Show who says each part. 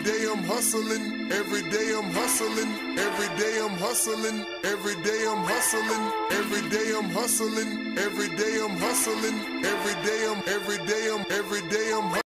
Speaker 1: day I'm hustling, every day I'm hustling, every day I'm hustling, every day I'm hustling, every day I'm hustling, every day I'm hustling, every day I'm